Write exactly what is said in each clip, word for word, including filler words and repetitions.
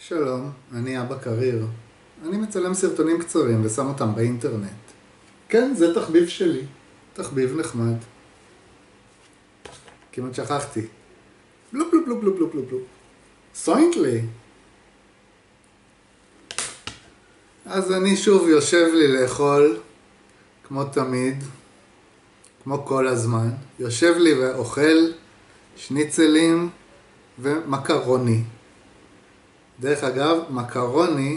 שלום, אני אבא קריר. אני מצלם סרטונים קצרים ושם אותם באינטרנט. כן, זה תחביב שלי. תחביב נחמד. כמעט שכחתי. בלופ בלופ בלופ בלופ בלופ בלופ בלופ. סוינטלי. אז אני שוב יושב לי לאכול, כמו תמיד, כמו כל הזמן. יושב לי ואוכל שניצלים ומקרוני. דרך אגב, מקרוני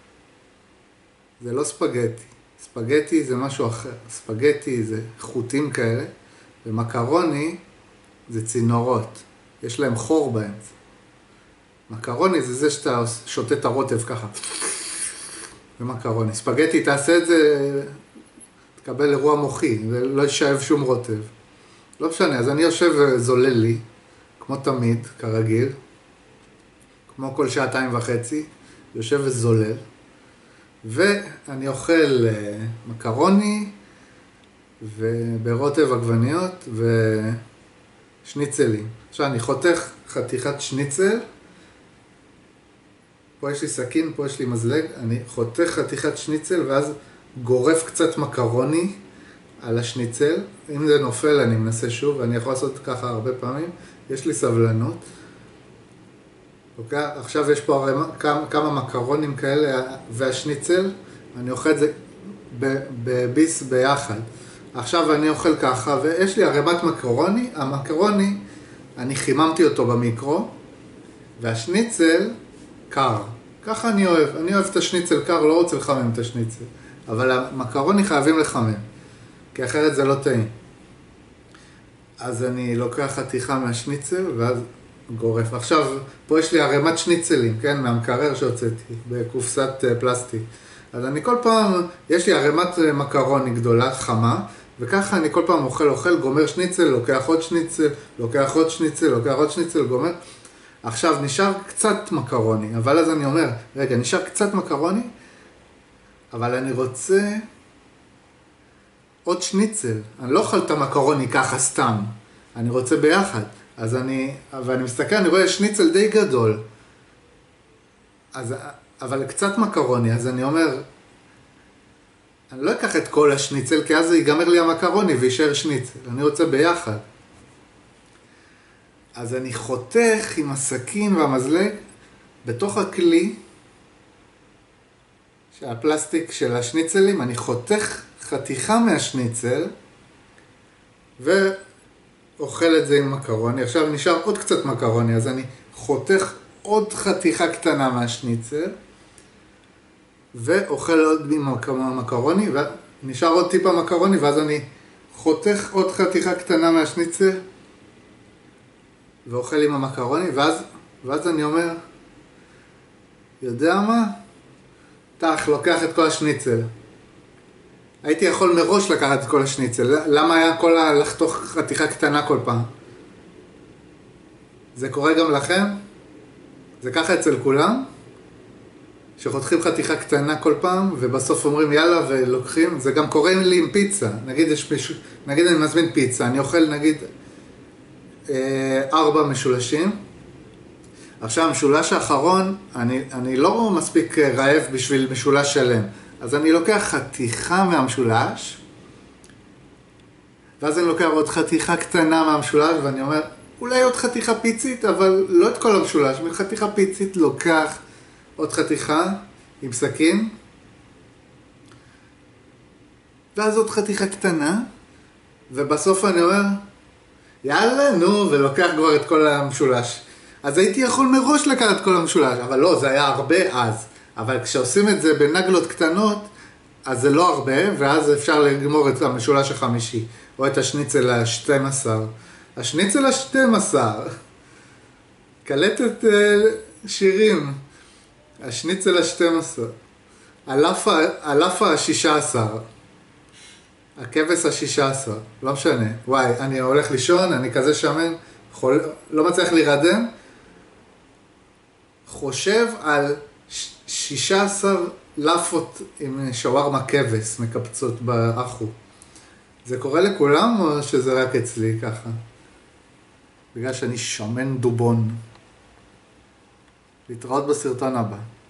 זה לא ספגטי. ספגטי זה משהו אחר. ספגטי זה חוטים כאלה, ומקרוני זה צינורות. יש להם חור באמצע. מקרוני זה זה שאתה שותה את הרוטב ככה. זה מקרוני. ספגטי תעשה את זה, תקבל אירוע מוחי, ולא יישאב שום רוטב. לא משנה, אז אני יושב וזולל לי, כמו תמיד, כרגיל. כמו כל שעתיים וחצי, יושב וזולל, ואני אוכל מקרוני, וברוטב עגבניות, ושניצלים. עכשיו אני חותך חתיכת שניצל, פה יש לי סכין, פה יש לי מזלג, אני חותך חתיכת שניצל, ואז גורף קצת מקרוני על השניצל. אם זה נופל אני מנסה שוב, ואני יכול לעשות ככה הרבה פעמים, יש לי סבלנות. אוקיי? עכשיו יש פה כמה, כמה מקרונים כאלה והשניצל, אני אוכל את זה בביס ביחד. עכשיו אני אוכל ככה, ויש לי ערימת מקרוני, המקרוני, אני חיממתי אותו במיקרו, והשניצל קר. ככה אני אוהב, אני אוהב את השניצל קר, לא רוצה לחמם את השניצל. אבל המקרוני חייבים לחמם, כי אחרת זה לא טעים. אז אני לוקח חתיכה מהשניצל, ואז גורף. עכשיו, פה יש לי ערימת שניצלים, כן? מהמקרר שהוצאתי, בקופסת פלסטיק. אז אני כל פעם, יש לי ערימת מקרוני גדולה, חמה, וככה אני כל פעם אוכל, אוכל, גומר שניצל, לוקח עוד שניצל, לוקח עוד שניצל, לוקח עוד שניצל, גומר. עכשיו, נשאר קצת מקרוני, אבל אז אני אומר, רגע, נשאר קצת מקרוני, אבל אני רוצה עוד שניצל. אני לא אוכל את המקרוני ככה סתם, אני רוצה ביחד. אז אני, ואני מסתכל, אני רואה שניצל די גדול. אז, אבל קצת מקרוני, אז אני אומר, אני לא אקח את כל השניצל, כי אז זה ייגמר לי המקרוני וישאר שניצל. אני רוצה ביחד. אז אני חותך עם הסכין והמזלג, בתוך הכלי, שהפלסטיק של השניצלים, אני חותך חתיכה מהשניצל, ו... אוכל את זה עם מקרוני. עכשיו נשאר עוד קצת מקרוני, אז אני חותך עוד חתיכה קטנה מהשניצל, ואוכל עוד עם מקרוני, ונשאר עוד טיפה מקרוני, ואז אני חותך עוד חתיכה קטנה מהשניצל, ואוכל עם המקרוני, ואז, ואז אני אומר, יודע מה? תח, לוקח את כל השניצל. הייתי יכול מראש לקחת את כל השניצל. למה היה כל ה... לחתוך חתיכה קטנה כל פעם? זה קורה גם לכם? זה ככה אצל כולם? שחותכים חתיכה קטנה כל פעם, ובסוף אומרים יאללה ולוקחים. זה גם קורה לי עם פיצה. נגיד, יש מישהו... נגיד אני מזמין פיצה, אני אוכל נגיד אה, ארבע משולשים. עכשיו, המשולש האחרון, אני, אני לא מספיק רעב בשביל משולש שלם. אז אני לוקח חתיכה מהמשולש, ואז אני לוקח עוד חתיכה קטנה מהמשולש, ואני אומר, אולי עוד חתיכה פיצית, אבל לא את כל המשולש. מחתיכה פיצית לוקח עוד חתיכה עם סכין, ואז עוד חתיכה קטנה, ובסוף אני אומר, יאללה, נו, ולוקח כבר את כל המשולש. אז הייתי יכול מראש לקחת את כל המשולש, אבל לא, זה היה הרבה אז. אבל כשעושים את זה בנגלות קטנות, אז זה לא הרבה, ואז אפשר לגמור את המשולש החמישי, או את השניצל ה-שתים עשרה. השניצל ה-שתים עשרה, קלטת שירים, השניצל ה-שתים עשרה, הלאפה ה-שש עשרה, הכבש ה-שש עשרה, לא משנה. וואי, אני הולך לישון, אני כזה שמן, חול... לא מצליח להירדם, חושב על שישה עשר לאפות עם שווארמה כבש מקפצות באחו. זה קורה לכולם או שזה רק אצלי ככה? בגלל שאני שמן דובון. להתראות בסרטון הבא.